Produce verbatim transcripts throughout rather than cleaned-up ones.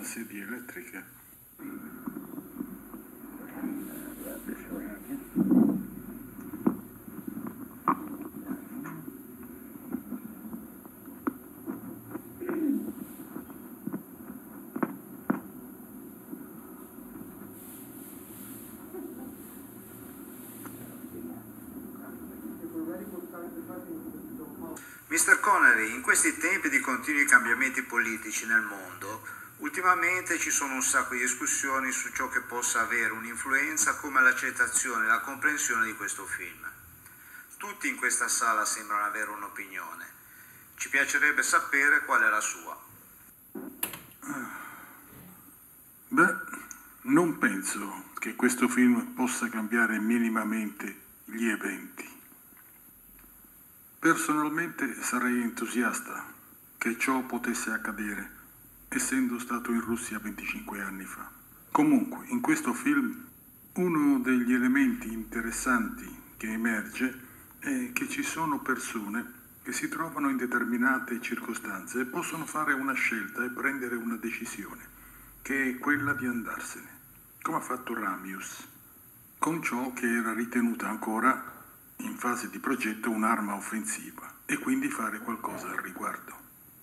sedie elettriche. mister Connery, in questi tempi di continui cambiamenti politici nel mondo, ultimamente ci sono un sacco di discussioni su ciò che possa avere un'influenza come l'accettazione e la comprensione di questo film. Tutti in questa sala sembrano avere un'opinione. Ci piacerebbe sapere qual è la sua. Beh, non penso che questo film possa cambiare minimamente gli eventi. Personalmente sarei entusiasta che ciò potesse accadere, essendo stato in Russia venticinque anni fa. Comunque, in questo film, uno degli elementi interessanti che emerge è che ci sono persone che si trovano in determinate circostanze e possono fare una scelta e prendere una decisione, che è quella di andarsene, come ha fatto Ramius, con ciò che era ritenuta ancora in fase di progetto un'arma offensiva, e quindi fare qualcosa al riguardo.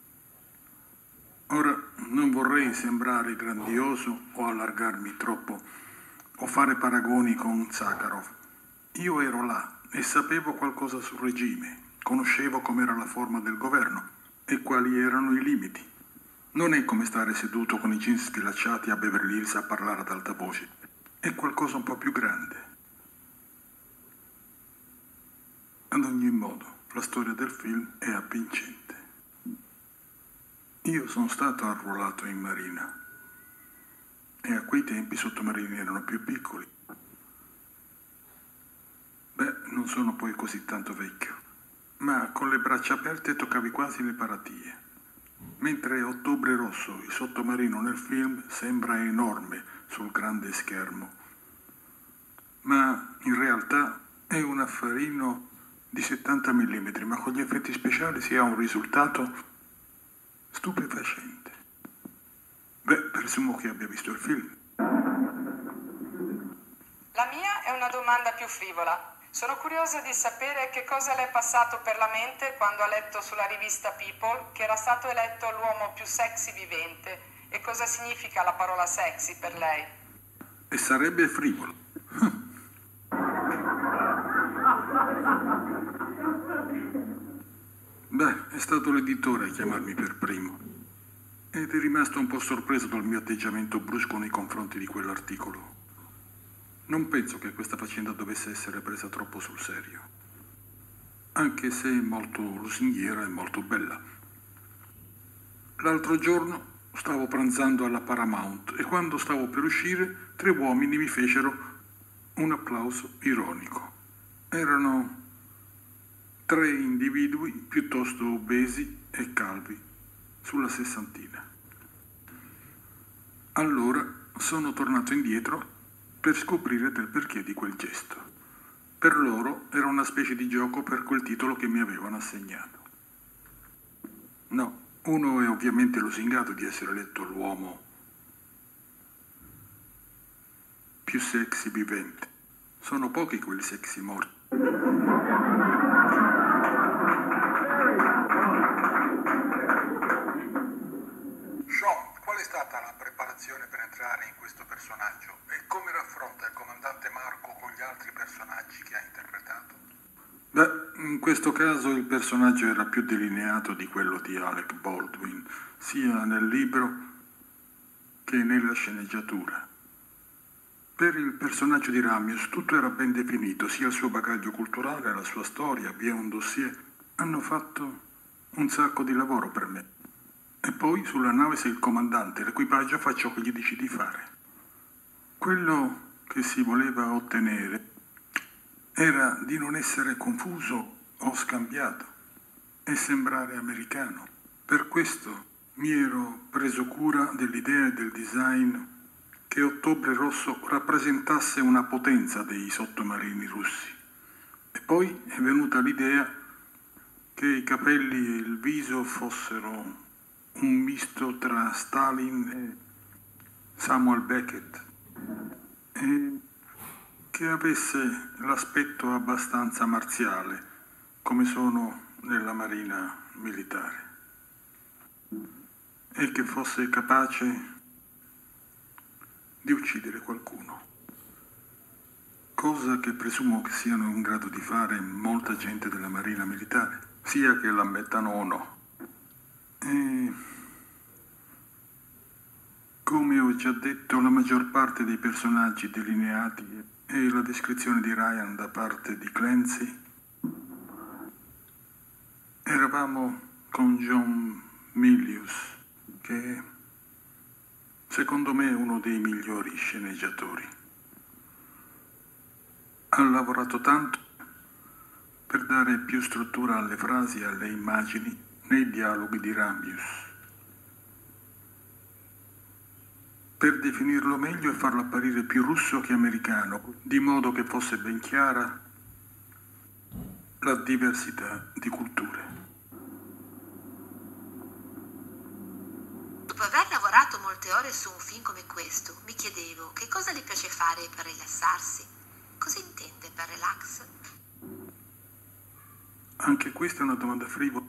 Ora, non vorrei sembrare grandioso o allargarmi troppo o fare paragoni con Sakharov. Io ero là e sapevo qualcosa sul regime, conoscevo com'era la forma del governo e quali erano i limiti. Non è come stare seduto con i jeans sfilacciati a Beverly Hills a parlare ad alta voce, è qualcosa un po' più grande. Ad ogni modo, la storia del film è avvincente. Io sono stato arruolato in marina e a quei tempi i sottomarini erano più piccoli. Beh, non sono poi così tanto vecchio, ma con le braccia aperte toccavi quasi le paratie. Mentre Ottobre Rosso, il sottomarino nel film, sembra enorme sul grande schermo, ma in realtà è un affarino di settanta millimetri, ma con gli effetti speciali si ha un risultato stupefacente. Beh, presumo che abbia visto il film. La mia è una domanda più frivola. Sono curiosa di sapere che cosa le è passato per la mente quando ha letto sulla rivista People che era stato eletto l'uomo più sexy vivente e cosa significa la parola sexy per lei. E sarebbe frivolo. Beh, è stato l'editore a chiamarmi per primo ed è rimasto un po' sorpreso dal mio atteggiamento brusco nei confronti di quell'articolo. Non penso che questa faccenda dovesse essere presa troppo sul serio, anche se è molto lusinghiera e molto bella. L'altro giorno stavo pranzando alla Paramount e quando stavo per uscire tre uomini mi fecero un applauso ironico. Erano tre individui piuttosto obesi e calvi, sulla sessantina. Allora sono tornato indietro per scoprire del perché di quel gesto. Per loro era una specie di gioco per quel titolo che mi avevano assegnato. No, uno è ovviamente lusingato di essere eletto l'uomo più sexy vivente. Sono pochi quelli sexy morti. Qual è stata la preparazione per entrare in questo personaggio e come raffronta il comandante Marco con gli altri personaggi che ha interpretato? Beh, in questo caso il personaggio era più delineato di quello di Alec Baldwin, sia nel libro che nella sceneggiatura. Per il personaggio di Ramius tutto era ben definito, sia il suo bagaglio culturale, la sua storia, via un dossier. Hanno fatto un sacco di lavoro per me. E poi sulla nave sei il comandante, l'equipaggio fa ciò che gli dici di fare. Quello che si voleva ottenere era di non essere confuso o scambiato e sembrare americano. Per questo mi ero preso cura dell'idea e del design che Ottobre Rosso rappresentasse una potenza dei sottomarini russi. E poi è venuta l'idea che i capelli e il viso fossero un misto tra Stalin Samuel Beckett, e che avesse l'aspetto abbastanza marziale, come sono nella marina militare, e che fosse capace di uccidere qualcuno, cosa che presumo che siano in grado di fare molta gente della marina militare, sia che l'ammettano o no. E come ho già detto, la maggior parte dei personaggi delineati e la descrizione di Ryan da parte di Clancy, eravamo con John Milius, che secondo me è uno dei migliori sceneggiatori. Ha lavorato tanto per dare più struttura alle frasi e alle immagini nei dialoghi di Ramius, per definirlo meglio e farlo apparire più russo che americano, di modo che fosse ben chiara la diversità di culture. Dopo aver lavorato molte ore su un film come questo, mi chiedevo che cosa le piace fare per rilassarsi. Cosa intende per relax? Anche questa è una domanda frivola.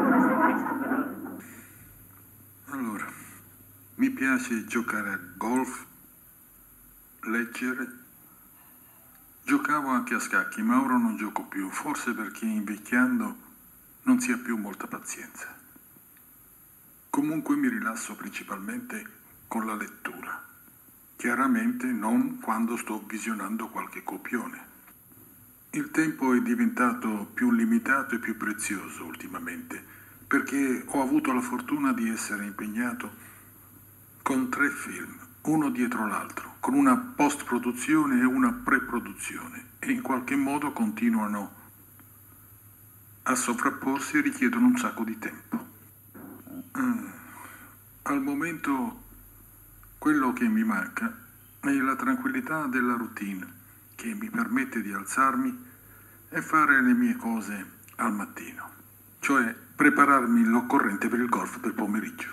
Allora, mi piace giocare a golf, leggere. Giocavo anche a scacchi, ma ora non gioco più, forse perché invecchiando non si ha più molta pazienza. Comunque mi rilasso principalmente con la lettura. Chiaramente non quando sto visionando qualche copione. Il tempo è diventato più limitato e più prezioso ultimamente, perché ho avuto la fortuna di essere impegnato con tre film, uno dietro l'altro, con una post-produzione e una pre-produzione, e in qualche modo continuano a sovrapporsi e richiedono un sacco di tempo. Mm. Al momento quello che mi manca è la tranquillità della routine, che mi permette di alzarmi e fare le mie cose al mattino, cioè prepararmi l'occorrente per il golf del pomeriggio.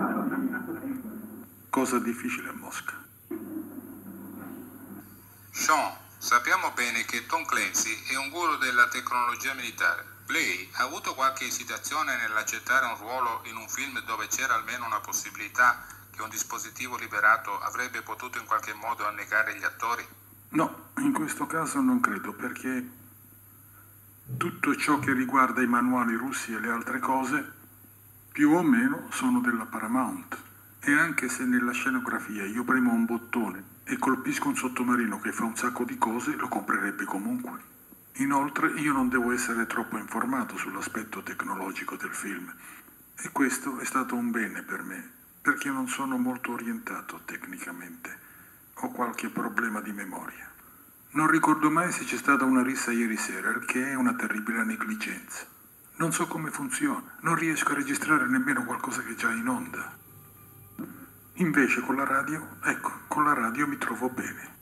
Cosa difficile a Mosca. Sean, sappiamo bene che Tom Clancy è un guru della tecnologia militare. Lei ha avuto qualche esitazione nell'accettare un ruolo in un film dove c'era almeno una possibilità che un dispositivo liberato avrebbe potuto in qualche modo annegare gli attori? No, in questo caso non credo, perché tutto ciò che riguarda i manuali russi e le altre cose, più o meno, sono della Paramount. E anche se nella scenografia io premo un bottone e colpisco un sottomarino che fa un sacco di cose, lo comprerebbe comunque. Inoltre io non devo essere troppo informato sull'aspetto tecnologico del film, e questo è stato un bene per me, perché non sono molto orientato tecnicamente. Ho qualche problema di memoria. Non ricordo mai se c'è stata una rissa ieri sera, il che è una terribile negligenza. Non so come funziona, non riesco a registrare nemmeno qualcosa che è già in onda. Invece con la radio, ecco, con la radio mi trovo bene.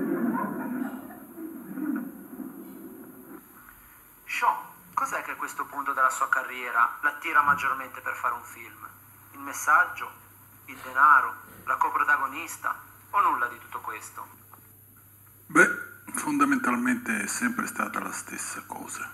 Sean, cos'è che a questo punto della sua carriera l'attira maggiormente per fare un film? Il messaggio? Il denaro? La coprotagonista? O nulla di tutto questo? Beh, fondamentalmente è sempre stata la stessa cosa.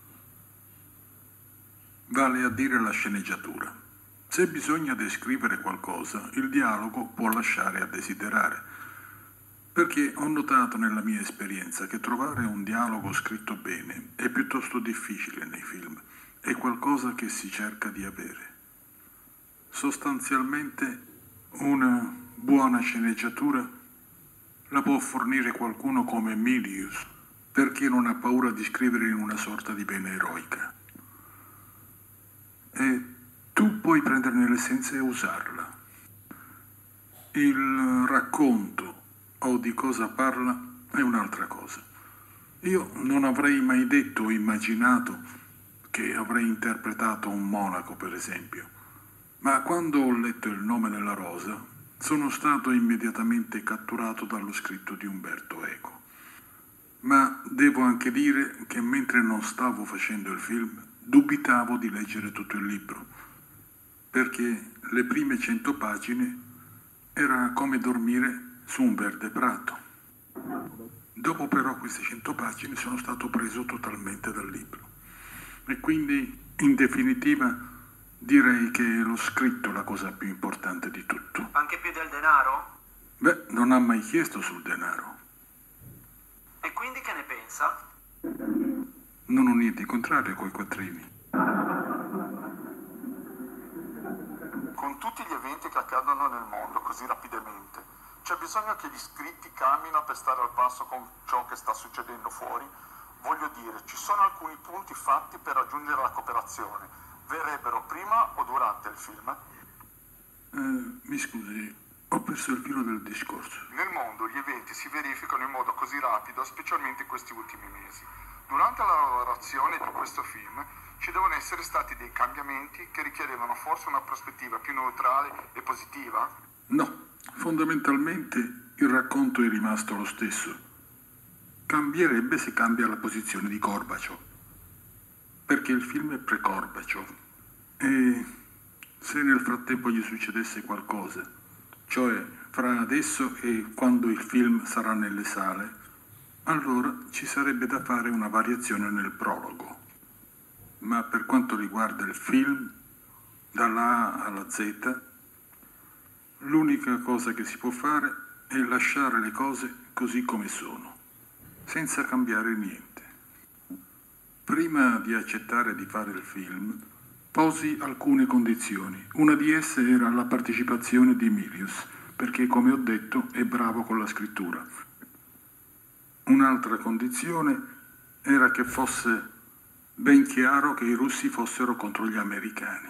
Vale a dire la sceneggiatura. Se bisogna descrivere qualcosa, il dialogo può lasciare a desiderare, perché ho notato nella mia esperienza che trovare un dialogo scritto bene è piuttosto difficile nei film, è qualcosa che si cerca di avere. Sostanzialmente una buona sceneggiatura la può fornire qualcuno come Milius, perché non ha paura di scrivere in una sorta di vena eroica. E tu puoi prenderne l'essenza e usarla. Il racconto o di cosa parla è un'altra cosa. Io non avrei mai detto o immaginato che avrei interpretato un monaco, per esempio, ma quando ho letto Il nome della rosa sono stato immediatamente catturato dallo scritto di Umberto Eco. Ma devo anche dire che mentre non stavo facendo il film dubitavo di leggere tutto il libro, perché le prime cento pagine Era come dormire su un verde prato. Dopo però queste cento pagine sono stato preso totalmente dal libro. E quindi, in definitiva, direi che l'ho scritto la cosa più importante di tutto. Anche più del denaro? Beh, non ha mai chiesto sul denaro. E quindi che ne pensa? Non ho niente in contrario coi quattrini. Con tutti gli eventi che accadono nel mondo così rapidamente, c'è bisogno che gli scritti cammino per stare al passo con ciò che sta succedendo fuori? Voglio dire, ci sono alcuni punti fatti per raggiungere la cooperazione. Verrebbero prima o durante il film? Eh, mi scusi, ho perso il filo del discorso. Nel mondo gli eventi si verificano in modo così rapido, specialmente in questi ultimi mesi. Durante la lavorazione di questo film ci devono essere stati dei cambiamenti che richiedevano forse una prospettiva più neutrale e positiva? No, fondamentalmente il racconto è rimasto lo stesso. Cambierebbe se cambia la posizione di Gorbaciov, perché il film è pre-Gorbaciov. E se nel frattempo gli succedesse qualcosa, cioè fra adesso e quando il film sarà nelle sale, allora ci sarebbe da fare una variazione nel prologo. Ma per quanto riguarda il film, dalla A alla Z, l'unica cosa che si può fare è lasciare le cose così come sono, senza cambiare niente. Prima di accettare di fare il film, posi alcune condizioni. Una di esse era la partecipazione di Milius, perché, come ho detto, è bravo con la scrittura. Un'altra condizione era che fosse ben chiaro che i russi fossero contro gli americani.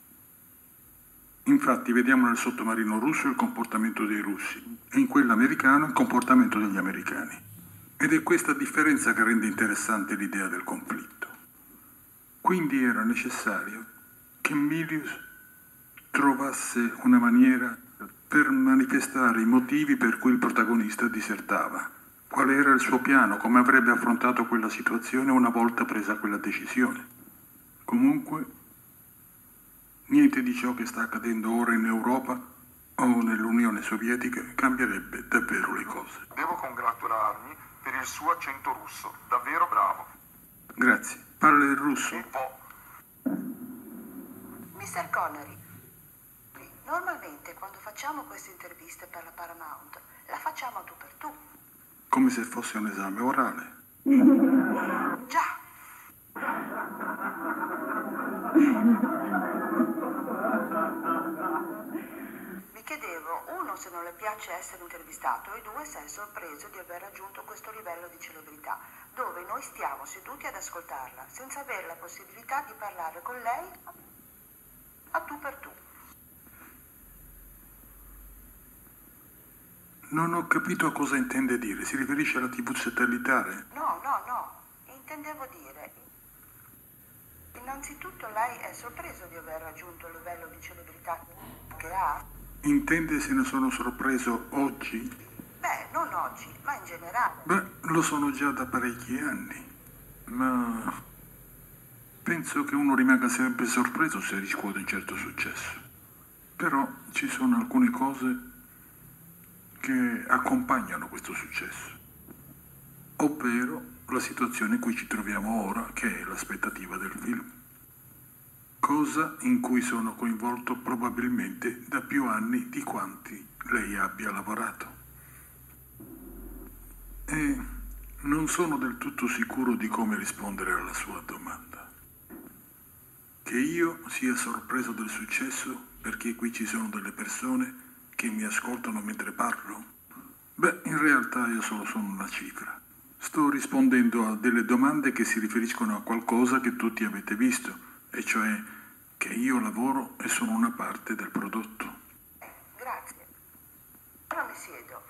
Infatti vediamo nel sottomarino russo il comportamento dei russi e in quello americano il comportamento degli americani. Ed è questa differenza che rende interessante l'idea del conflitto. Quindi era necessario che Milius trovasse una maniera per manifestare i motivi per cui il protagonista disertava. Qual era il suo piano, come avrebbe affrontato quella situazione una volta presa quella decisione. Comunque, niente di ciò che sta accadendo ora in Europa o nell'Unione Sovietica cambierebbe davvero le cose. Devo congratularmi per il suo accento russo, davvero bravo. Grazie. Parla il russo? Un po'. mister Connery, normalmente quando facciamo queste interviste per la Paramount, la facciamo tu per tu. Come se fosse un esame orale. Già. Mi chiedevo, uno, se non le piace essere intervistato e due, se è sorpreso di aver raggiunto questo livello di celebrità, dove noi stiamo seduti ad ascoltarla, senza avere la possibilità di parlare con lei a tu per tu. Non ho capito a cosa intende dire. Si riferisce alla tivù satellitare? No, no, no. Intendevo dire... Innanzitutto lei è sorpreso di aver raggiunto il livello di celebrità che ha? Intende se ne sono sorpreso oggi? Beh, non oggi, ma in generale. Beh, lo sono già da parecchi anni. Ma penso che uno rimanga sempre sorpreso se riscuote un certo successo. Però ci sono alcune cose che accompagnano questo successo, ovvero la situazione in cui ci troviamo ora, che è l'aspettativa del film, cosa in cui sono coinvolto probabilmente da più anni di quanti lei abbia lavorato. E non sono del tutto sicuro di come rispondere alla sua domanda. Che io sia sorpreso del successo perché qui ci sono delle persone che mi ascoltano mentre parlo? Beh, in realtà io solo sono una cifra. Sto rispondendo a delle domande che si riferiscono a qualcosa che tutti avete visto, e cioè che io lavoro e sono una parte del prodotto. Grazie. Ora mi siedo.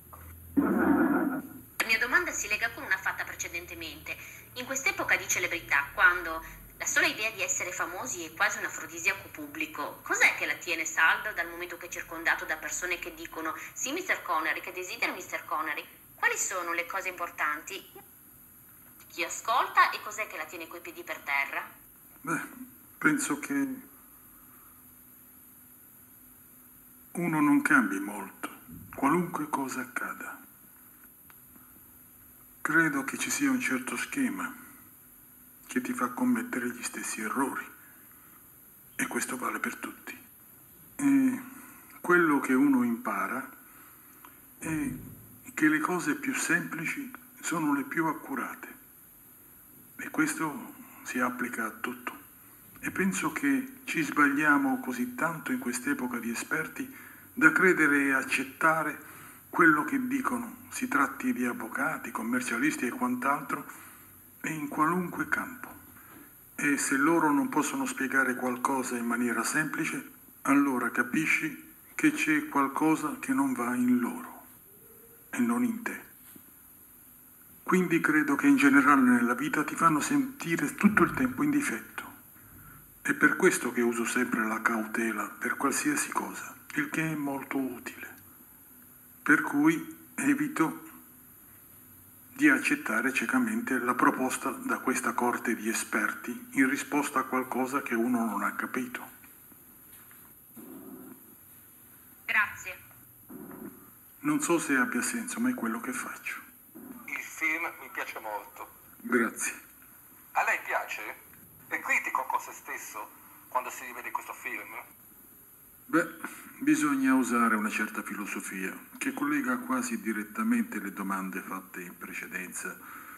La mia domanda si lega con una fatta precedentemente. In quest'epoca di celebrità, quando la sola idea di essere famosi è quasi un afrodisiaco pubblico, cos'è che la tiene salda dal momento che è circondato da persone che dicono sì mister Connery, che desidera mister Connery? Quali sono le cose importanti? Chi ascolta e cos'è che la tiene coi piedi per terra? Beh, penso che uno non cambi molto, qualunque cosa accada. Credo che ci sia un certo schema che ti fa commettere gli stessi errori, e questo vale per tutti. E quello che uno impara è che le cose più semplici sono le più accurate, e questo si applica a tutto. E penso che ci sbagliamo così tanto in quest'epoca di esperti da credere e accettare quello che dicono, si tratti di avvocati, commercialisti e quant'altro, e in qualunque campo. E se loro non possono spiegare qualcosa in maniera semplice, allora capisci che c'è qualcosa che non va in loro e non in te. Quindi credo che in generale nella vita ti fanno sentire tutto il tempo in difetto. È per questo che uso sempre la cautela per qualsiasi cosa, il che è molto utile. Per cui evito di accettare ciecamente la proposta da questa corte di esperti in risposta a qualcosa che uno non ha capito. Grazie. Non so se abbia senso, ma è quello che faccio. Il film mi piace molto. Grazie. A lei piace? È critico con se stesso quando si rivede questo film? Beh, bisogna usare una certa filosofia che collega quasi direttamente le domande fatte in precedenza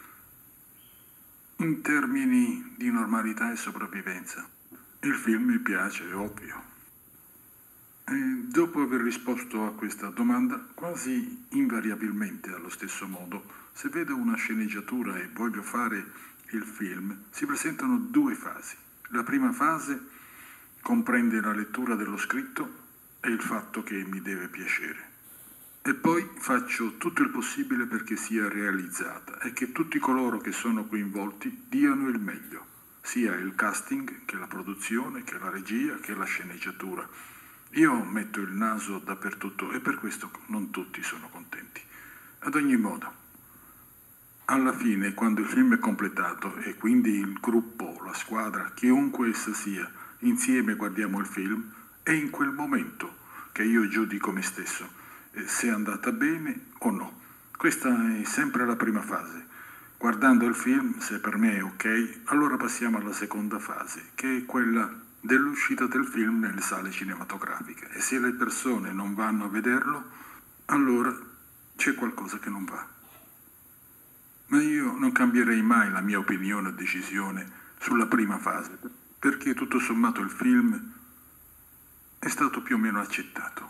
in termini di normalità e sopravvivenza. Il film mi piace, è ovvio. E dopo aver risposto a questa domanda, quasi invariabilmente allo stesso modo, se vedo una sceneggiatura e voglio fare il film, si presentano due fasi. La prima fase comprende la lettura dello scritto e il fatto che mi deve piacere. E poi faccio tutto il possibile perché sia realizzata e che tutti coloro che sono coinvolti diano il meglio, sia il casting che la produzione, che la regia, che la sceneggiatura. Io metto il naso dappertutto e per questo non tutti sono contenti. Ad ogni modo, alla fine, quando il film è completato e quindi il gruppo, la squadra, chiunque essa sia, insieme guardiamo il film, è in quel momento che io giudico me stesso, eh, se è andata bene o no. Questa è sempre la prima fase. Guardando il film, se per me è ok, allora passiamo alla seconda fase, che è quella dell'uscita del film nelle sale cinematografiche. E se le persone non vanno a vederlo, allora c'è qualcosa che non va. Ma io non cambierei mai la mia opinione o decisione sulla prima fase, perché tutto sommato il film è stato più o meno accettato.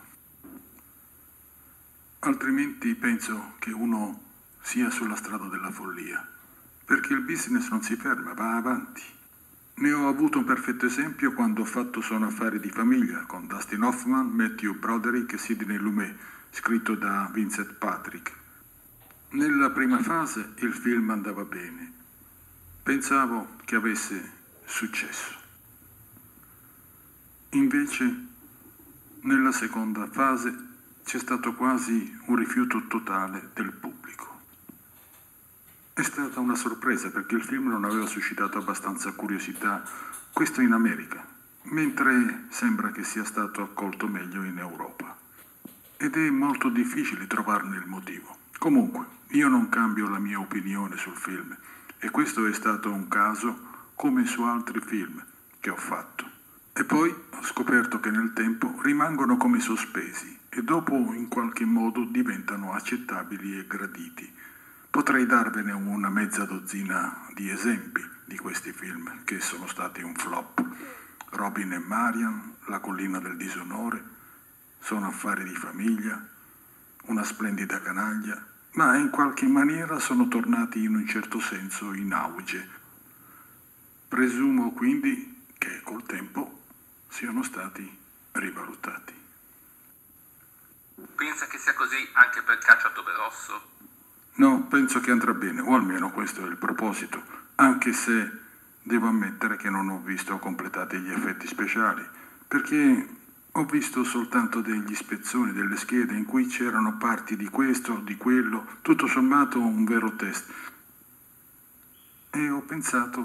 Altrimenti penso che uno sia sulla strada della follia, perché il business non si ferma, va avanti. Ne ho avuto un perfetto esempio quando ho fatto Sono affari di famiglia con Dustin Hoffman, Matthew Broderick e Sidney Lumet, scritto da Vincent Patrick. Nella prima fase il film andava bene. Pensavo che avesse successo. Invece, nella seconda fase c'è stato quasi un rifiuto totale del pubblico. È stata una sorpresa perché il film non aveva suscitato abbastanza curiosità, questo in America, mentre sembra che sia stato accolto meglio in Europa. Ed è molto difficile trovarne il motivo. Comunque, io non cambio la mia opinione sul film e questo è stato un caso come su altri film che ho fatto. E poi ho scoperto che nel tempo rimangono come sospesi e dopo in qualche modo diventano accettabili e graditi. Potrei darvene una mezza dozzina di esempi di questi film che sono stati un flop. Robin e Marian, La collina del disonore, Sono affari di famiglia, Una splendida canaglia, ma in qualche maniera sono tornati in un certo senso in auge. Presumo quindi che col tempo siano stati rivalutati. Pensa che sia così anche per Caccia a Tobe Rosso? No, penso che andrà bene, o almeno questo è il proposito, anche se devo ammettere che non ho visto completati gli effetti speciali, perché ho visto soltanto degli spezzoni delle schede in cui c'erano parti di questo, di quello, tutto sommato un vero test. E ho pensato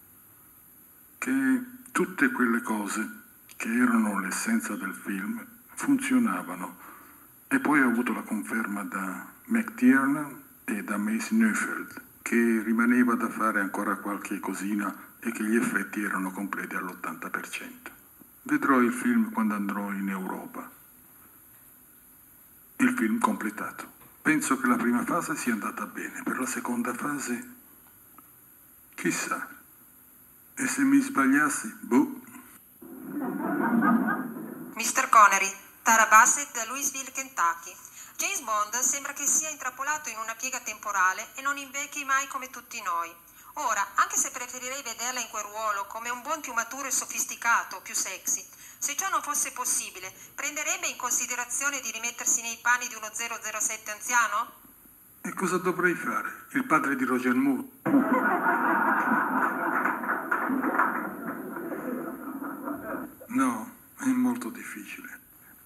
che tutte quelle cose che erano l'essenza del film funzionavano. E poi ho avuto la conferma da McTiernan e da Mace Neufeld che rimaneva da fare ancora qualche cosina e che gli effetti erano completi all'ottanta per cento. Vedrò il film quando andrò in Europa. Il film completato. Penso che la prima fase sia andata bene, per la seconda fase chissà. E se mi sbagliassi, boh. mister Connery, Tara Bassett da Louisville, Kentucky. James Bond sembra che sia intrappolato in una piega temporale e non invecchi mai come tutti noi. Ora, anche se preferirei vederla in quel ruolo come un buon piumatore sofisticato, più sexy, se ciò non fosse possibile, prenderebbe in considerazione di rimettersi nei panni di uno zero zero sette anziano? E cosa dovrei fare? Il padre di Roger Moore? No, è molto difficile.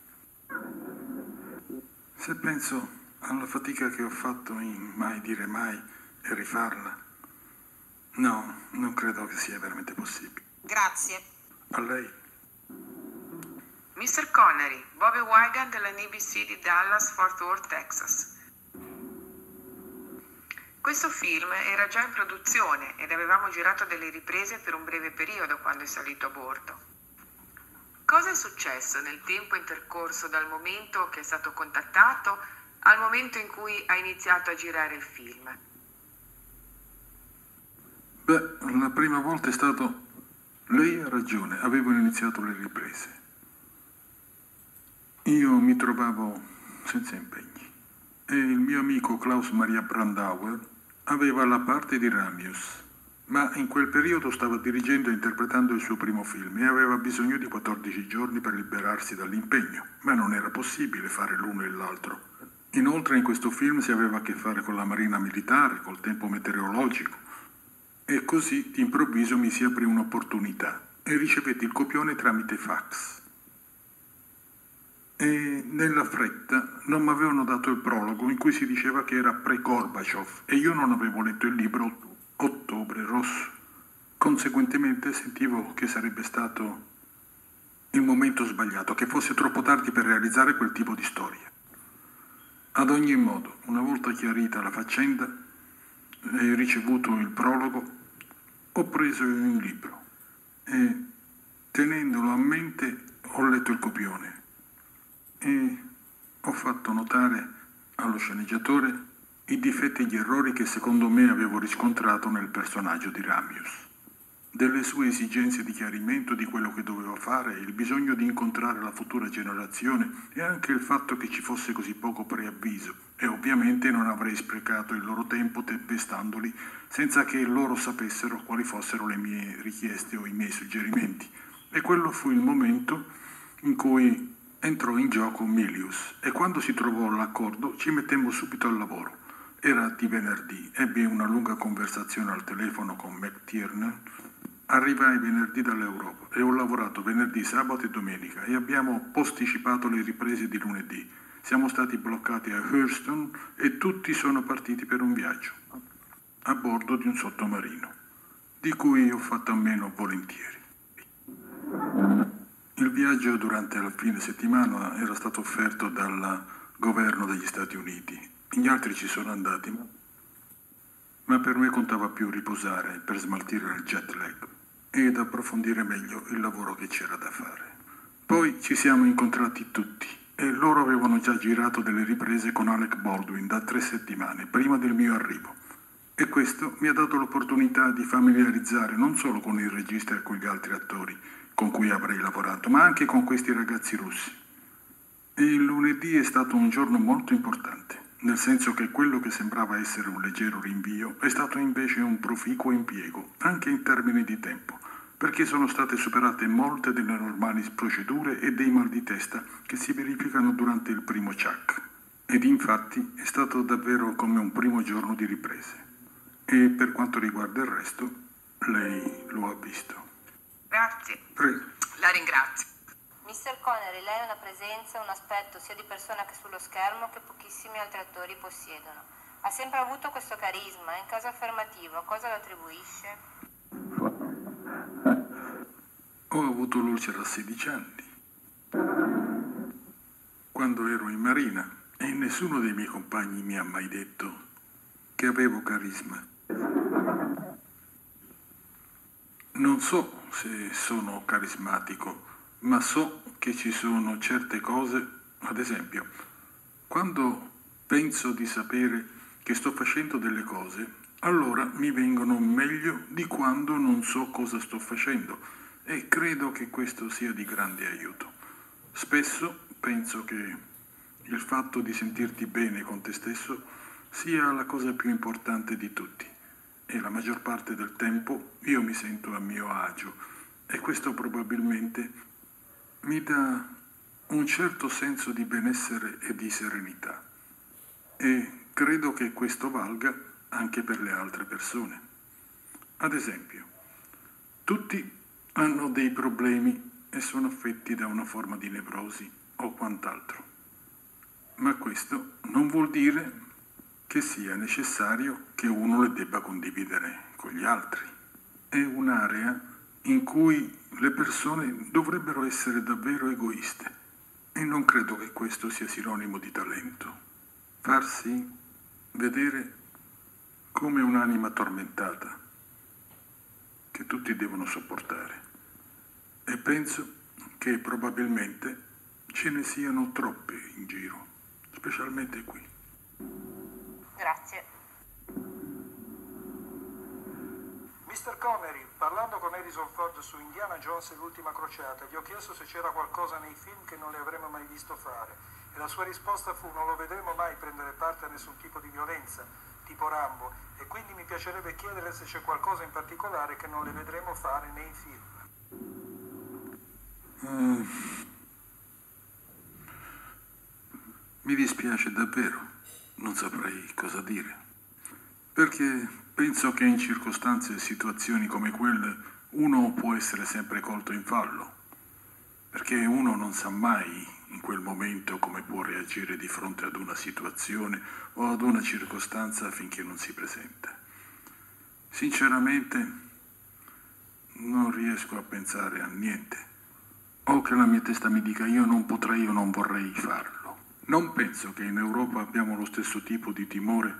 Se penso alla fatica che ho fatto in mai dire mai e rifarla, no, non credo che sia veramente possibile. Grazie. A lei. mister Connery, Bobby Wigan della N B C di Dallas, Fort Worth, Texas. Questo film era già in produzione ed avevamo girato delle riprese per un breve periodo quando è salito a bordo. Cosa è successo nel tempo intercorso dal momento che è stato contattato al momento in cui ha iniziato a girare il film? Beh, la prima volta è stato... Lei ha ragione, avevo iniziato le riprese. Io mi trovavo senza impegni e il mio amico Klaus Maria Brandauer aveva la parte di Ramius, ma in quel periodo stava dirigendo e interpretando il suo primo film e aveva bisogno di quattordici giorni per liberarsi dall'impegno, ma non era possibile fare l'uno e l'altro. Inoltre in questo film si aveva a che fare con la marina militare, col tempo meteorologico, e così d'improvviso mi si aprì un'opportunità e ricevetti il copione tramite fax. E nella fretta non mi avevano dato il prologo in cui si diceva che era pre-Gorbaciov e io non avevo letto il libro Ottobre Rosso. Conseguentemente sentivo che sarebbe stato il momento sbagliato, che fosse troppo tardi per realizzare quel tipo di storia. Ad ogni modo, una volta chiarita la faccenda e ricevuto il prologo, ho preso il libro e, tenendolo a mente, ho letto il copione e ho fatto notare allo sceneggiatore i difetti e gli errori che secondo me avevo riscontrato nel personaggio di Ramius, delle sue esigenze di chiarimento di quello che doveva fare, il bisogno di incontrare la futura generazione e anche il fatto che ci fosse così poco preavviso e ovviamente non avrei sprecato il loro tempo tempestandoli senza che loro sapessero quali fossero le mie richieste o i miei suggerimenti. E quello fu il momento in cui entrò in gioco Milius e quando si trovò l'accordo ci mettemmo subito al lavoro. Era di venerdì, ebbi una lunga conversazione al telefono con McTiernan, arrivai venerdì dall'Europa e ho lavorato venerdì, sabato e domenica e abbiamo posticipato le riprese di lunedì. Siamo stati bloccati a Houston e tutti sono partiti per un viaggio a bordo di un sottomarino, di cui ho fatto a meno volentieri. Il viaggio durante il fine settimana era stato offerto dal governo degli Stati Uniti. Gli altri ci sono andati, ma per me contava più riposare per smaltire il jet lag ed approfondire meglio il lavoro che c'era da fare. Poi ci siamo incontrati tutti e loro avevano già girato delle riprese con Alec Baldwin da tre settimane prima del mio arrivo e questo mi ha dato l'opportunità di familiarizzare non solo con il regista e con gli altri attori con cui avrei lavorato, ma anche con questi ragazzi russi. E il lunedì è stato un giorno molto importante, nel senso che quello che sembrava essere un leggero rinvio è stato invece un proficuo impiego, anche in termini di tempo, perché sono state superate molte delle normali procedure e dei mal di testa che si verificano durante il primo ciak. Ed infatti è stato davvero come un primo giorno di riprese. E per quanto riguarda il resto, lei lo ha visto. Grazie. Prego. La ringrazio. mister Connery, lei è una presenza, un aspetto sia di persona che sullo schermo che pochissimi altri attori possiedono. Ha sempre avuto questo carisma. In caso affermativo, a cosa lo attribuisce? Ho avuto l'ulcera a sedici anni. quando ero in marina e nessuno dei miei compagni mi ha mai detto che avevo carisma. Non so se sono carismatico, ma so che ci sono certe cose, ad esempio, quando penso di sapere che sto facendo delle cose, allora mi vengono meglio di quando non so cosa sto facendo e credo che questo sia di grande aiuto. Spesso penso che il fatto di sentirti bene con te stesso sia la cosa più importante di tutti e la maggior parte del tempo io mi sento a mio agio e questo probabilmente mi dà un certo senso di benessere e di serenità e credo che questo valga anche per le altre persone. Ad esempio, tutti hanno dei problemi e sono affetti da una forma di nevrosi o quant'altro, ma questo non vuol dire che sia necessario che uno le debba condividere con gli altri. È un'area in cui le persone dovrebbero essere davvero egoiste e non credo che questo sia sinonimo di talento. Farsi vedere come un'anima tormentata che tutti devono sopportare. E penso che probabilmente ce ne siano troppe in giro, specialmente qui. Grazie. mister Connery, parlando con Harrison Ford su Indiana Jones e l'ultima crociata, gli ho chiesto se c'era qualcosa nei film che non le avremmo mai visto fare e la sua risposta fu: non lo vedremo mai prendere parte a nessun tipo di violenza, tipo Rambo, e quindi mi piacerebbe chiedere se c'è qualcosa in particolare che non le vedremo fare nei film. Mm. Mi dispiace davvero, non saprei cosa dire, perché penso che in circostanze e situazioni come quelle uno può essere sempre colto in fallo, perché uno non sa mai in quel momento come può reagire di fronte ad una situazione o ad una circostanza finché non si presenta. Sinceramente non riesco a pensare a niente, o che la mia testa mi dica io non potrei o non vorrei farlo. Non penso che in Europa abbiamo lo stesso tipo di timore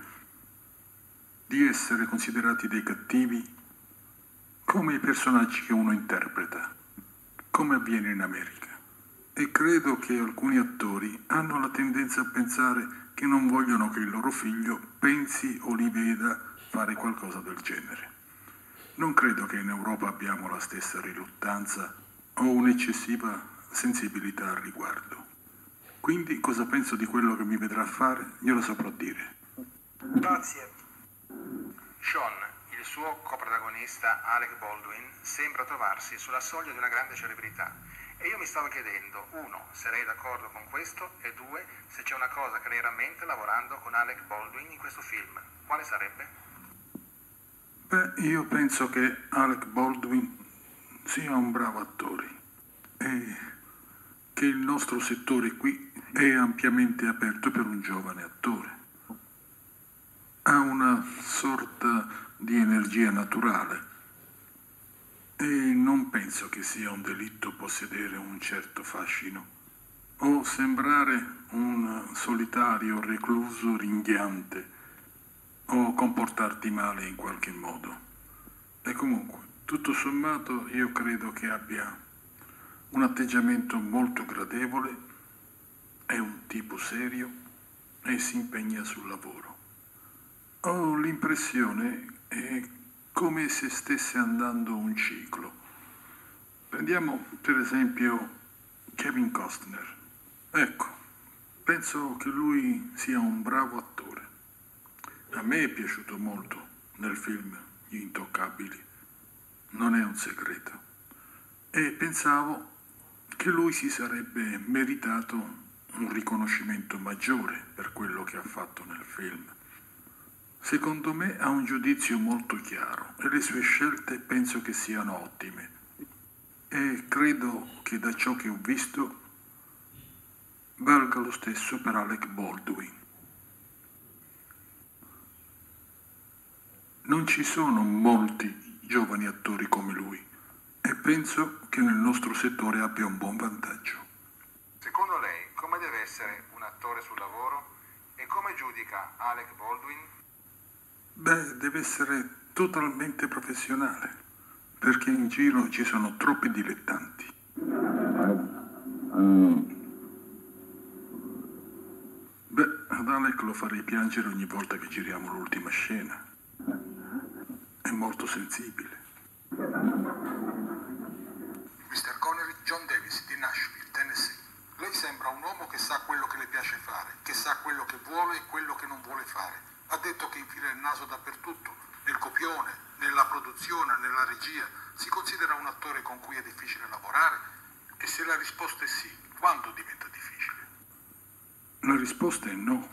di essere considerati dei cattivi come i personaggi che uno interpreta, come avviene in America. E credo che alcuni attori hanno la tendenza a pensare che non vogliono che il loro figlio pensi o li veda fare qualcosa del genere. Non credo che in Europa abbiamo la stessa riluttanza o un'eccessiva sensibilità al riguardo. Quindi cosa penso di quello che mi vedrà fare, glielo saprò dire. Grazie. Sean, il suo coprotagonista Alec Baldwin, sembra trovarsi sulla soglia di una grande celebrità. E io mi stavo chiedendo, uno, se lei è d'accordo con questo, e due, se c'è una cosa che lei rammenta lavorando con Alec Baldwin in questo film. Quale sarebbe? Beh, io penso che Alec Baldwin sia un bravo attore e che il nostro settore qui è ampiamente aperto per un giovane attore. Ha una sorta di energia naturale e non penso che sia un delitto possedere un certo fascino o sembrare un solitario recluso ringhiante o comportarti male in qualche modo. E comunque, tutto sommato, io credo che abbia un atteggiamento molto gradevole, è un tipo serio e si impegna sul lavoro. Ho l'impressione è come se stesse andando un ciclo. Prendiamo per esempio Kevin Costner. Ecco, penso che lui sia un bravo attore. A me è piaciuto molto nel film Gli Intoccabili, non è un segreto. E pensavo che lui si sarebbe meritato un riconoscimento maggiore per quello che ha fatto nel film. Secondo me ha un giudizio molto chiaro e le sue scelte penso che siano ottime. E credo che da ciò che ho visto valga lo stesso per Alec Baldwin. Non ci sono molti giovani attori come lui e penso che nel nostro settore abbia un buon vantaggio. Secondo lei, come deve deve essere un attore sul lavoro? E come giudica Alec Baldwin? Beh, deve essere totalmente professionale, perché in giro ci sono troppi dilettanti. Beh, ad Alec lo farei piangere ogni volta che giriamo l'ultima scena. È molto sensibile. mister Connery, John Davis di Nashville, Tennessee. Lei sembra un uomo che sa quello che le piace fare, che sa quello che vuole e quello che non vuole fare. Ha detto che infila il naso dappertutto, nel copione, nella produzione, nella regia. Si considera un attore con cui è difficile lavorare? E se la risposta è sì, quando diventa difficile? La risposta è no.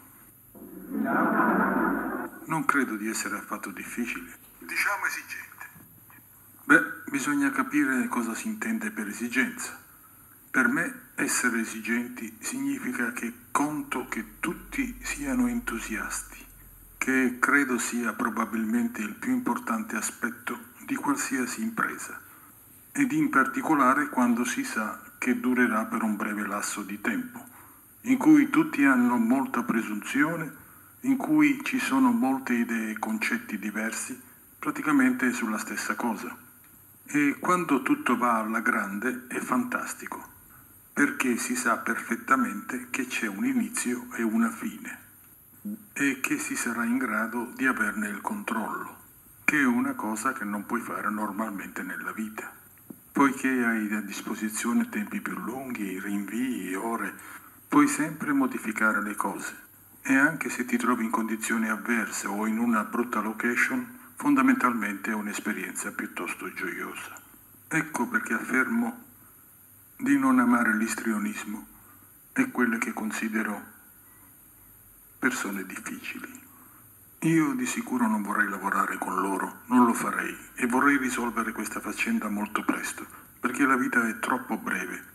Non credo di essere affatto difficile. Diciamo esigente. Beh, bisogna capire cosa si intende per esigenza. Per me essere esigenti significa che conto che tutti siano entusiasti, che credo sia probabilmente il più importante aspetto di qualsiasi impresa, ed in particolare quando si sa che durerà per un breve lasso di tempo, in cui tutti hanno molta presunzione, in cui ci sono molte idee e concetti diversi, praticamente sulla stessa cosa. E quando tutto va alla grande è fantastico, perché si sa perfettamente che c'è un inizio e una fine, e che si sarà in grado di averne il controllo, che è una cosa che non puoi fare normalmente nella vita, poiché hai a disposizione tempi più lunghi, rinvii, ore, puoi sempre modificare le cose, e anche se ti trovi in condizioni avverse o in una brutta location, fondamentalmente è un'esperienza piuttosto gioiosa. Ecco perché affermo di non amare l'istrionismo e quelle che considero persone difficili. Io di sicuro non vorrei lavorare con loro, non lo farei, e vorrei risolvere questa faccenda molto presto, perché la vita è troppo breve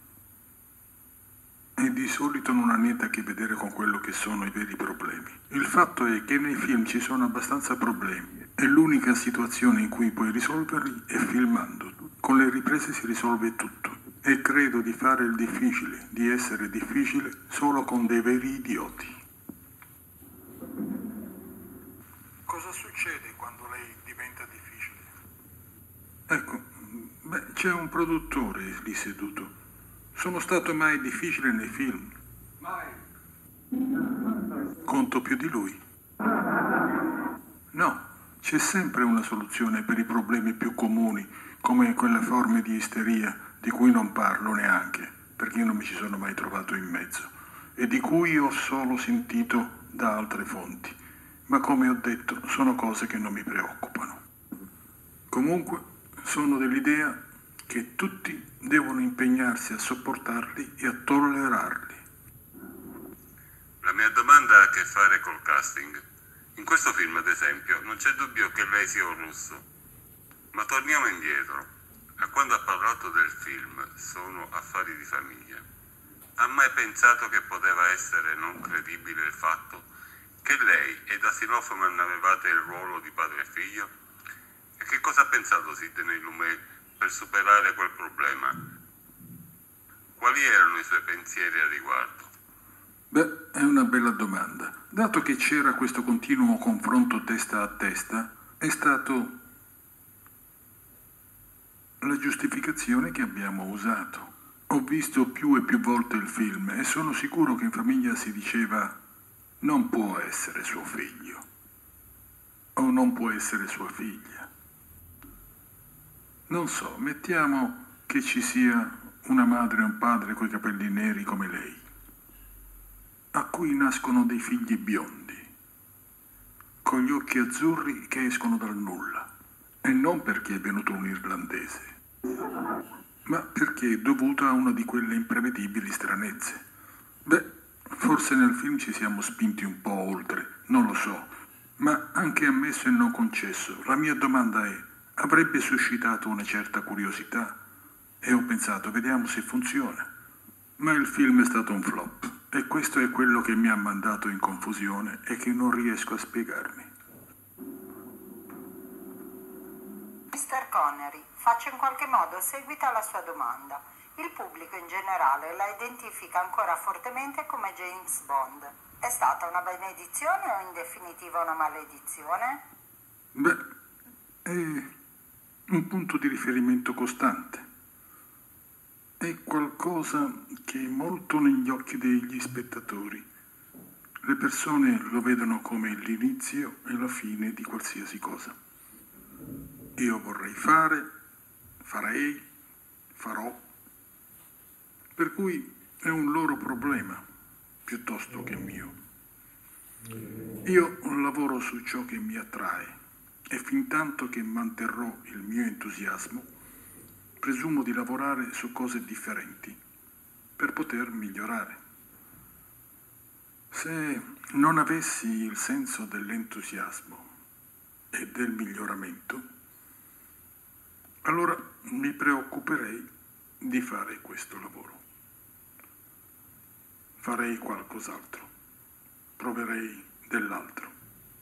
e di solito non ha niente a che vedere con quello che sono i veri problemi. Il fatto è che nei film ci sono abbastanza problemi e l'unica situazione in cui puoi risolverli è filmando. Con le riprese si risolve tutto e credo di fare il difficile, di essere difficile solo con dei veri idioti. Cosa succede quando lei diventa difficile? Ecco, beh, c'è un produttore lì seduto. Sono stato mai difficile nei film? Mai. Conto più di lui? No, c'è sempre una soluzione per i problemi più comuni, come quelle forme di isteria di cui non parlo neanche, perché io non mi ci sono mai trovato in mezzo, e di cui ho solo sentito da altre fonti. Ma come ho detto, sono cose che non mi preoccupano. Comunque, sono dell'idea che tutti devono impegnarsi a sopportarli e a tollerarli. La mia domanda ha a che fare col casting. In questo film, ad esempio, non c'è dubbio che lei sia un russo. Ma torniamo indietro. A quando ha parlato del film Sono affari di famiglia, ha mai pensato che poteva essere non credibile il fatto che lei ed Asimov avevate il ruolo di padre e figlio? E che cosa ha pensato Sidney Lumet per superare quel problema? Quali erano i suoi pensieri a riguardo? Beh, è una bella domanda. Dato che c'era questo continuo confronto testa a testa, è stato la giustificazione che abbiamo usato. Ho visto più e più volte il film e sono sicuro che in famiglia si diceva non può essere suo figlio o non può essere sua figlia. Non so, mettiamo che ci sia una madre e un padre coi capelli neri come lei, a cui nascono dei figli biondi, con gli occhi azzurri che escono dal nulla, e non perché è venuto un irlandese, ma perché è dovuto a una di quelle imprevedibili stranezze. Beh, forse nel film ci siamo spinti un po' oltre, non lo so, ma anche ammesso e non concesso, la mia domanda è: avrebbe suscitato una certa curiosità? E ho pensato, vediamo se funziona. Ma il film è stato un flop, e questo è quello che mi ha mandato in confusione e che non riesco a spiegarmi. mister Connery, faccio in qualche modo seguito alla sua domanda. Il pubblico in generale la identifica ancora fortemente come James Bond. È stata una benedizione o in definitiva una maledizione? Beh, è un punto di riferimento costante. È qualcosa che è molto negli occhi degli spettatori. Le persone lo vedono come l'inizio e la fine di qualsiasi cosa. Io vorrei fare, farei, farò. Per cui è un loro problema, piuttosto che mio. Io lavoro su ciò che mi attrae e fintanto che manterrò il mio entusiasmo, presumo di lavorare su cose differenti per poter migliorare. Se non avessi il senso dell'entusiasmo e del miglioramento, allora mi preoccuperei di fare questo lavoro. Farei qualcos'altro, proverei dell'altro.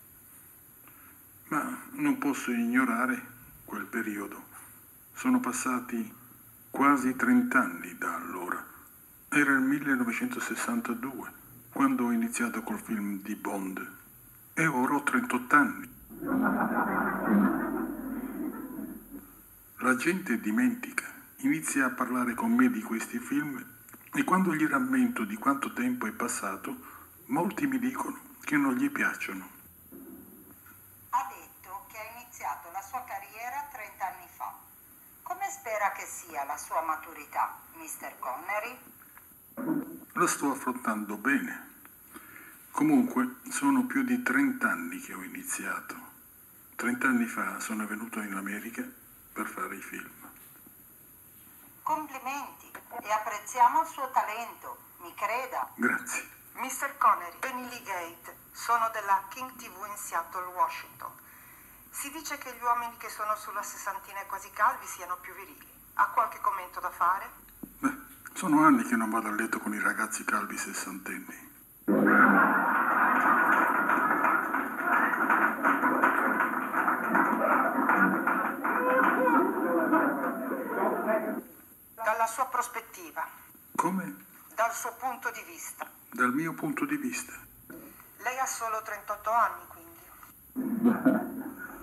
Ma non posso ignorare quel periodo. Sono passati quasi trent'anni da allora. Era il millenovecentosessantadue, quando ho iniziato col film di Bond. E ora ho trentotto anni. La gente dimentica, inizia a parlare con me di questi film e quando gli rammento di quanto tempo è passato, molti mi dicono che non gli piacciono. Ha detto che ha iniziato la sua carriera trent'anni fa. Come spera che sia la sua maturità, mister Connery? La sto affrontando bene. Comunque, sono più di trent'anni che ho iniziato. Trent'anni fa sono venuto in America per fare i film. Complimenti e apprezziamo il suo talento, mi creda. Grazie. mister Connery e Neely Gate sono della King ti vu in Seattle, Washington. Si dice che gli uomini che sono sulla sessantina e quasi calvi siano più virili. Ha qualche commento da fare? Beh, sono anni che non vado a letto con i ragazzi calvi sessantenni. Dalla sua prospettiva. Come? Dal suo punto di vista. Dal mio punto di vista. Lei ha solo trentotto anni, quindi.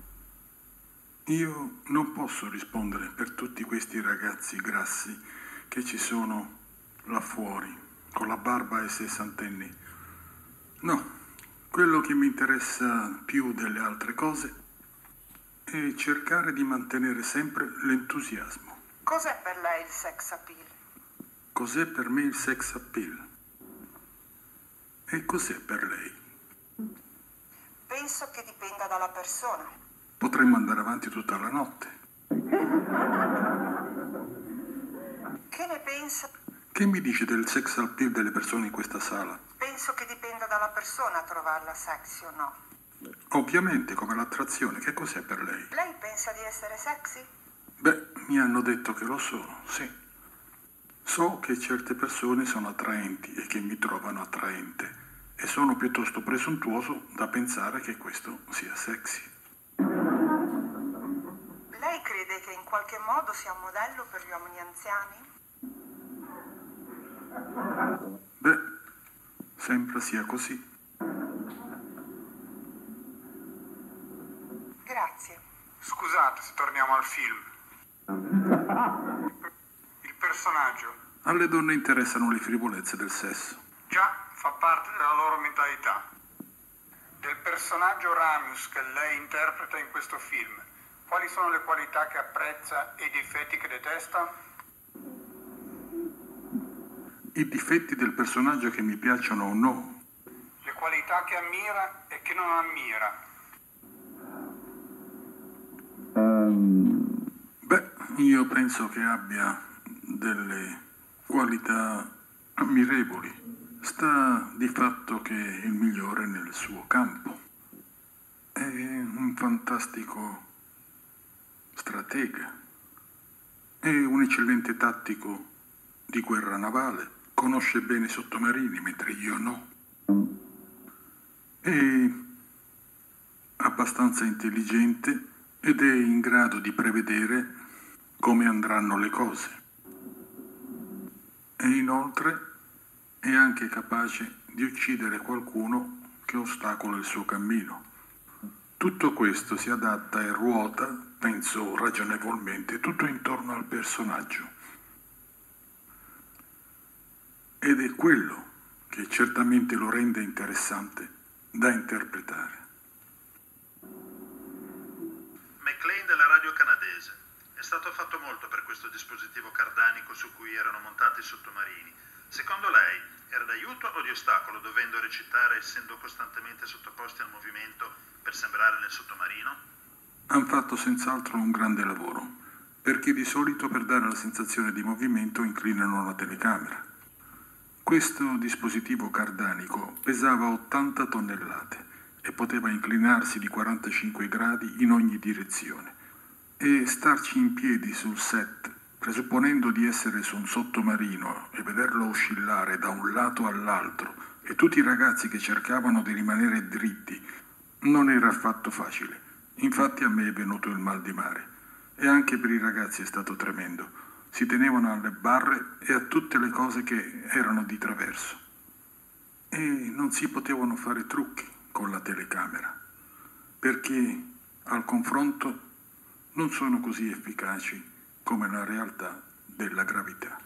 Io non posso rispondere per tutti questi ragazzi grassi che ci sono là fuori, con la barba e sessantenni. No, quello che mi interessa più delle altre cose è cercare di mantenere sempre l'entusiasmo. Cos'è per lei il sex appeal? Cos'è per me il sex appeal? E cos'è per lei? Penso che dipenda dalla persona. Potremmo andare avanti tutta la notte. Che ne pensa? Che mi dice del sex appeal delle persone in questa sala? Penso che dipenda dalla persona trovarla sexy o no. Ovviamente, come l'attrazione. Che cos'è per lei? Lei pensa di essere sexy? Beh, mi hanno detto che lo sono, sì. So che certe persone sono attraenti e che mi trovano attraente e sono piuttosto presuntuoso da pensare che questo sia sexy. Lei crede che in qualche modo sia un modello per gli uomini anziani? Beh, sembra sia così. Grazie. Scusate se torniamo al film. Il personaggio. Alle donne interessano le frivolezze del sesso. Già, fa parte della loro mentalità. Del personaggio Ramius che lei interpreta in questo film, quali sono le qualità che apprezza e i difetti che detesta? I difetti del personaggio che mi piacciono o no? Le qualità che ammira e che non ammira. Beh, io penso che abbia delle qualità ammirevoli. Sta di fatto che è il migliore nel suo campo. È un fantastico stratega. È un eccellente tattico di guerra navale. Conosce bene i sottomarini, mentre io no. È abbastanza intelligente ed è in grado di prevedere come andranno le cose. e inoltre è anche capace di uccidere qualcuno che ostacola il suo cammino. Tutto questo si adatta e ruota, penso ragionevolmente, tutto intorno al personaggio. Ed è quello che certamente lo rende interessante da interpretare. McLean della radio canadese. È stato fatto molto per questo dispositivo cardanico su cui erano montati i sottomarini. Secondo lei era d'aiuto o di ostacolo, dovendo recitare essendo costantemente sottoposti al movimento per sembrare nel sottomarino? Hanno fatto senz'altro un grande lavoro, perché di solito per dare la sensazione di movimento inclinano la telecamera. Questo dispositivo cardanico pesava ottanta tonnellate e poteva inclinarsi di quarantacinque gradi in ogni direzione. E starci in piedi sul set, presupponendo di essere su un sottomarino e vederlo oscillare da un lato all'altro e tutti i ragazzi che cercavano di rimanere dritti, non era affatto facile. Infatti a me è venuto il mal di mare. E anche per i ragazzi è stato tremendo. Si tenevano alle barre e a tutte le cose che erano di traverso. E non si potevano fare trucchi con la telecamera, perché al confronto non sono così efficaci come la realtà della gravità.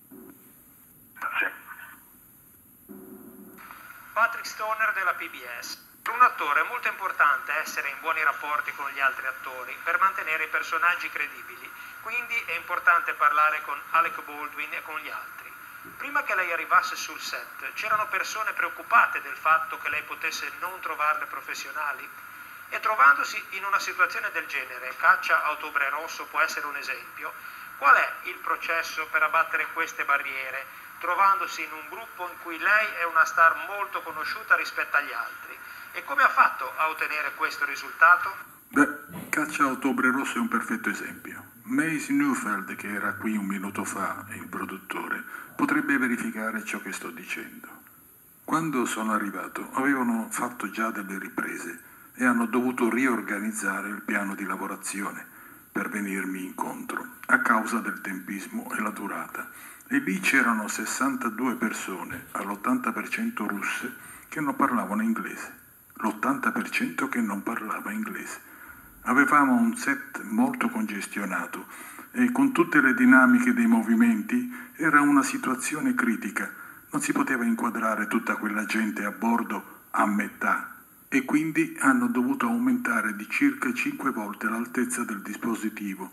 Patrick Stoner della P B S. Per un attore è molto importante essere in buoni rapporti con gli altri attori per mantenere i personaggi credibili, quindi è importante parlare con Alec Baldwin e con gli altri. Prima che lei arrivasse sul set, c'erano persone preoccupate del fatto che lei potesse non trovarle professionali? E trovandosi in una situazione del genere, Caccia a Ottobre Rosso può essere un esempio, qual è il processo per abbattere queste barriere, trovandosi in un gruppo in cui lei è una star molto conosciuta rispetto agli altri? E come ha fatto a ottenere questo risultato? Beh, Caccia a Ottobre Rosso è un perfetto esempio. Mace Neufeld, che era qui un minuto fa, il produttore, potrebbe verificare ciò che sto dicendo. Quando sono arrivato, avevano fatto già delle riprese e hanno dovuto riorganizzare il piano di lavorazione per venirmi incontro, a causa del tempismo e la durata. E lì c'erano sessantadue persone, all'ottanta per cento russe, che non parlavano inglese. L'ottanta per cento che non parlava inglese. Avevamo un set molto congestionato e con tutte le dinamiche dei movimenti era una situazione critica. Non si poteva inquadrare tutta quella gente a bordo a metà e quindi hanno dovuto aumentare di circa cinque volte l'altezza del dispositivo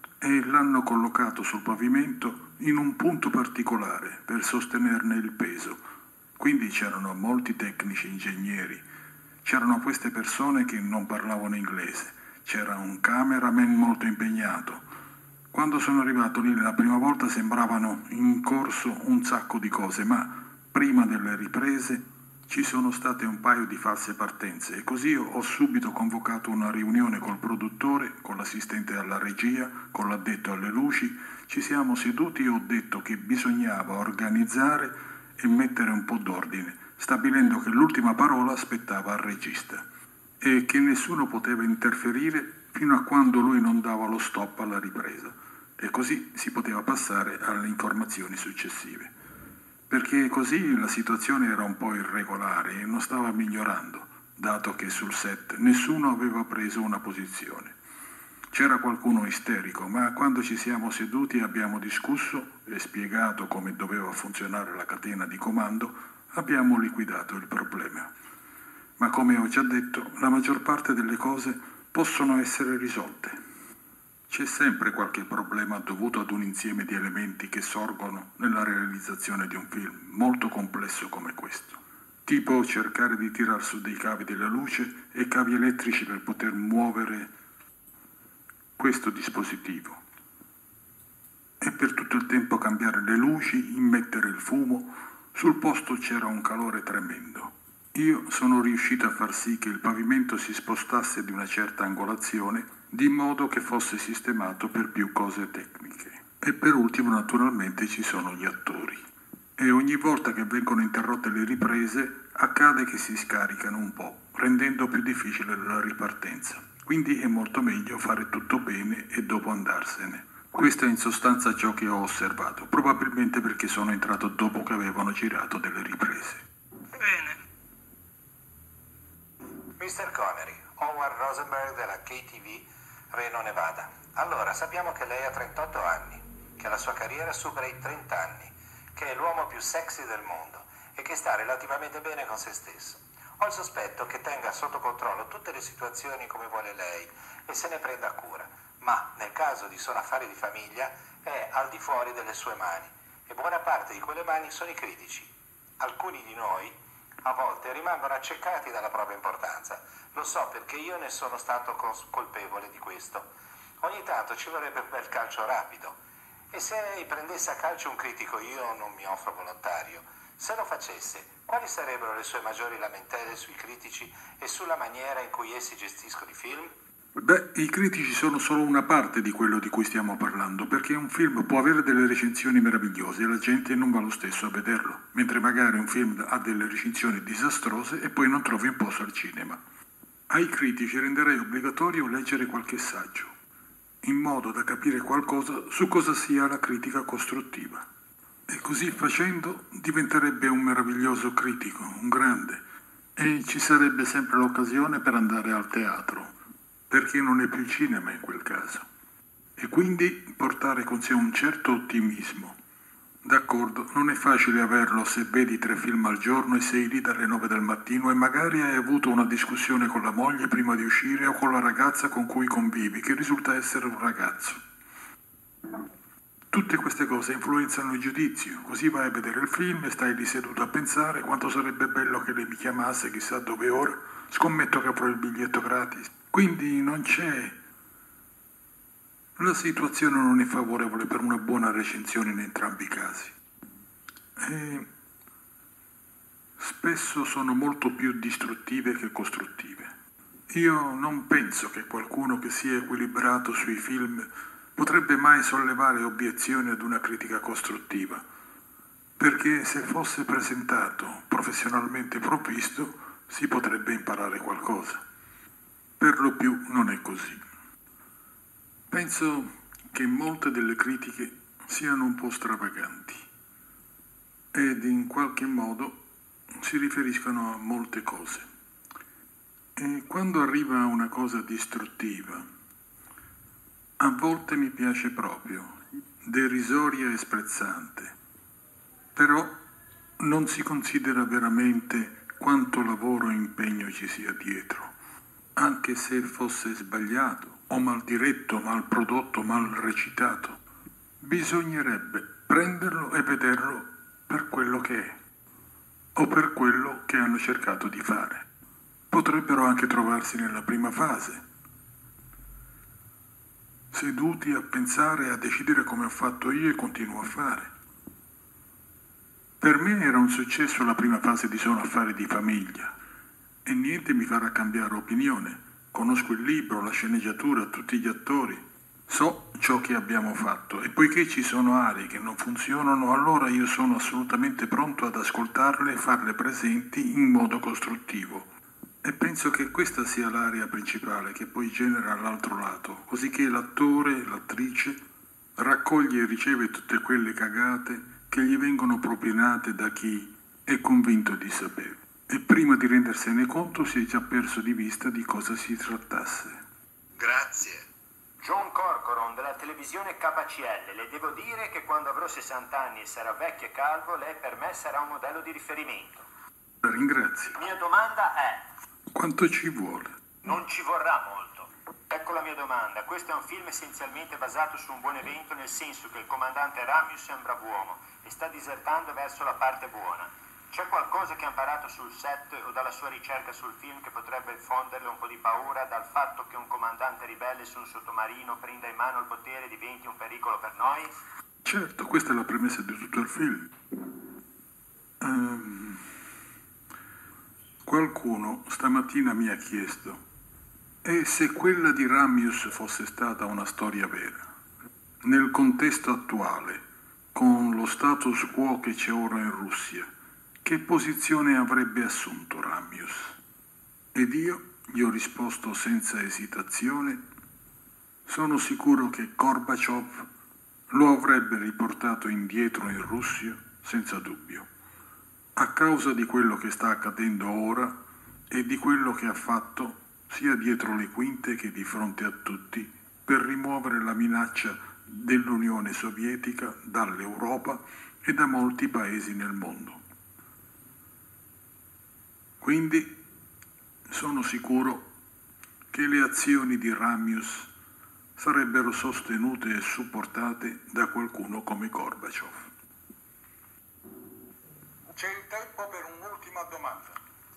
e l'hanno collocato sul pavimento in un punto particolare per sostenerne il peso. Quindi c'erano molti tecnici, ingegneri, c'erano queste persone che non parlavano inglese, c'era un cameraman molto impegnato. Quando sono arrivato lì la prima volta sembravano in corso un sacco di cose, ma prima delle riprese ci sono state un paio di false partenze e così ho subito convocato una riunione col produttore, con l'assistente alla regia, con l'addetto alle luci. Ci siamo seduti e ho detto che bisognava organizzare e mettere un po' d'ordine, stabilendo che l'ultima parola aspettava al regista e che nessuno poteva interferire fino a quando lui non dava lo stop alla ripresa, e così si poteva passare alle informazioni successive, perché così la situazione era un po' irregolare e non stava migliorando, dato che sul set nessuno aveva preso una posizione. C'era qualcuno isterico, ma quando ci siamo seduti e abbiamo discusso e spiegato come doveva funzionare la catena di comando, abbiamo liquidato il problema. Ma come ho già detto, la maggior parte delle cose possono essere risolte. C'è sempre qualche problema dovuto ad un insieme di elementi che sorgono nella realizzazione di un film molto complesso come questo. Tipo cercare di tirar su dei cavi della luce e cavi elettrici per poter muovere questo dispositivo. E per tutto il tempo cambiare le luci, immettere il fumo. Sul posto c'era un calore tremendo. Io sono riuscito a far sì che il pavimento si spostasse di una certa angolazione, di modo che fosse sistemato per più cose tecniche. E per ultimo, naturalmente, ci sono gli attori. E ogni volta che vengono interrotte le riprese, accade che si scaricano un po', rendendo più difficile la ripartenza. Quindi è molto meglio fare tutto bene e dopo andarsene. Questo è in sostanza ciò che ho osservato, probabilmente perché sono entrato dopo che avevano girato delle riprese. Bene. mister Connery, Howard Rosenberg della K T V, Reno, Nevada. Allora, sappiamo che lei ha trentotto anni, che la sua carriera supera i trenta anni, che è l'uomo più sexy del mondo e che sta relativamente bene con se stesso. Ho il sospetto che tenga sotto controllo tutte le situazioni come vuole lei e se ne prenda cura, ma nel caso di sono affari di famiglia è al di fuori delle sue mani e buona parte di quelle mani sono i critici. Alcuni di noi a volte rimangono accecati dalla propria importanza. Lo so perché io ne sono stato cos- colpevole di questo. Ogni tanto ci vorrebbe un bel calcio rapido e se lei prendesse a calcio un critico io non mi offro volontario. Se lo facesse, quali sarebbero le sue maggiori lamentele sui critici e sulla maniera in cui essi gestiscono i film? Beh, i critici sono solo una parte di quello di cui stiamo parlando, perché un film può avere delle recensioni meravigliose e la gente non va lo stesso a vederlo, mentre magari un film ha delle recensioni disastrose e poi non trovi un posto al cinema. Ai critici renderei obbligatorio leggere qualche saggio, in modo da capire qualcosa su cosa sia la critica costruttiva. E così facendo diventerebbe un meraviglioso critico, un grande, e ci sarebbe sempre l'occasione per andare al teatro, perché non è più cinema in quel caso. E quindi portare con sé un certo ottimismo. D'accordo, non è facile averlo se vedi tre film al giorno e sei lì dalle nove del mattino e magari hai avuto una discussione con la moglie prima di uscire o con la ragazza con cui convivi, che risulta essere un ragazzo. Tutte queste cose influenzano il giudizio, così vai a vedere il film e stai lì seduto a pensare quanto sarebbe bello che lei mi chiamasse chissà dove ora, scommetto che avrò il biglietto gratis. Quindi non c'è... La situazione non è favorevole per una buona recensione in entrambi i casi. E spesso sono molto più distruttive che costruttive. Io non penso che qualcuno che sia equilibrato sui film potrebbe mai sollevare obiezioni ad una critica costruttiva, perché se fosse presentato professionalmente provvisto si potrebbe imparare qualcosa. Per lo più non è così. Penso che molte delle critiche siano un po' stravaganti ed in qualche modo si riferiscono a molte cose. E quando arriva una cosa distruttiva, a volte mi piace proprio, derisoria e sprezzante, però non si considera veramente quanto lavoro e impegno ci sia dietro, anche se fosse sbagliato o mal diretto, mal prodotto, mal recitato. Bisognerebbe prenderlo e vederlo per quello che è, o per quello che hanno cercato di fare. Potrebbero anche trovarsi nella prima fase, seduti a pensare e a decidere come ho fatto io e continuo a fare. Per me era un successo la prima fase di Sono affari di famiglia e niente mi farà cambiare opinione. Conosco il libro, la sceneggiatura, tutti gli attori, so ciò che abbiamo fatto e poiché ci sono aree che non funzionano, allora io sono assolutamente pronto ad ascoltarle e farle presenti in modo costruttivo. E penso che questa sia l'area principale che poi genera l'altro lato, così che l'attore, l'attrice, raccoglie e riceve tutte quelle cagate che gli vengono propinate da chi è convinto di sapere. E prima di rendersene conto si è già perso di vista di cosa si trattasse. Grazie. John Corcoran della televisione K C L. Le devo dire che quando avrò sessanta anni e sarà vecchio e calvo, lei per me sarà un modello di riferimento. La ringrazio. La mia domanda è... Quanto ci vuole? Non ci vorrà molto. Ecco la mia domanda. Questo è un film essenzialmente basato su un buon evento, nel senso che il comandante Ramius è un brav'uomo e sta disertando verso la parte buona. C'è qualcosa che ha imparato sul set o dalla sua ricerca sul film che potrebbe infonderle un po' di paura dal fatto che un comandante ribelle su un sottomarino prenda in mano il potere e diventi un pericolo per noi? Certo, questa è la premessa di tutto il film. Um, qualcuno stamattina mi ha chiesto e se quella di Ramius fosse stata una storia vera, nel contesto attuale, con lo status quo che c'è ora in Russia, che posizione avrebbe assunto Ramius? Ed io gli ho risposto senza esitazione: sono sicuro che Gorbaciov lo avrebbe riportato indietro in Russia senza dubbio, a causa di quello che sta accadendo ora e di quello che ha fatto sia dietro le quinte che di fronte a tutti per rimuovere la minaccia dell'Unione Sovietica dall'Europa e da molti paesi nel mondo. Quindi sono sicuro che le azioni di Ramius sarebbero sostenute e supportate da qualcuno come Gorbaciov. C'è il tempo per un'ultima domanda.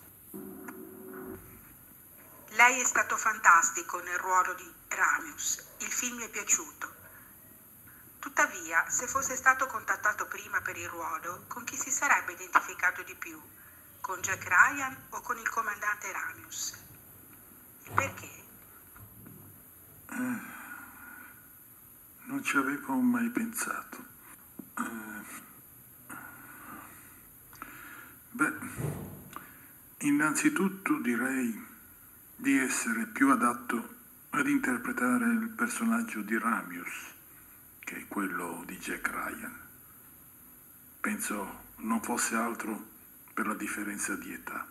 Lei è stato fantastico nel ruolo di Ramius, il film mi è piaciuto. Tuttavia, se fosse stato contattato prima per il ruolo, con chi si sarebbe identificato di più? Con Jack Ryan o con il comandante Ramius? E perché? Eh, non ci avevo mai pensato. Eh, beh, innanzitutto direi di essere più adatto ad interpretare il personaggio di Ramius che è quello di Jack Ryan. Penso non fosse altro per la differenza di età.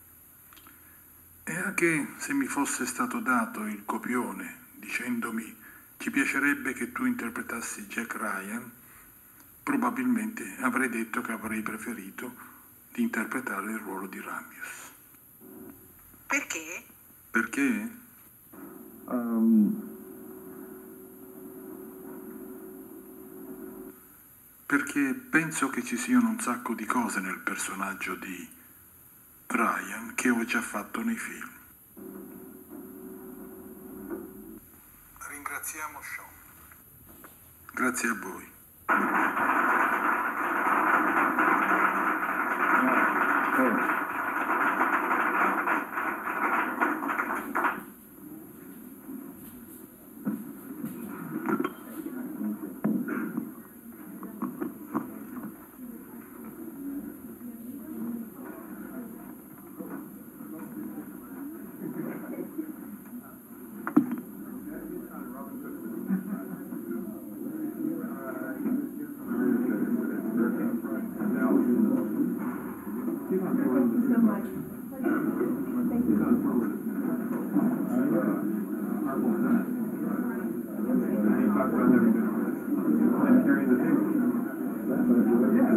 E anche se mi fosse stato dato il copione dicendomi ci piacerebbe che tu interpretassi Jack Ryan, probabilmente avrei detto che avrei preferito di interpretare il ruolo di Ramius. Perché? Perché? Um, perché penso che ci siano un sacco di cose nel personaggio di Ryan che ho già fatto nei film. Ringraziamo Sean. Grazie a voi. Oh.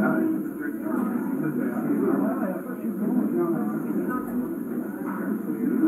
Thank you.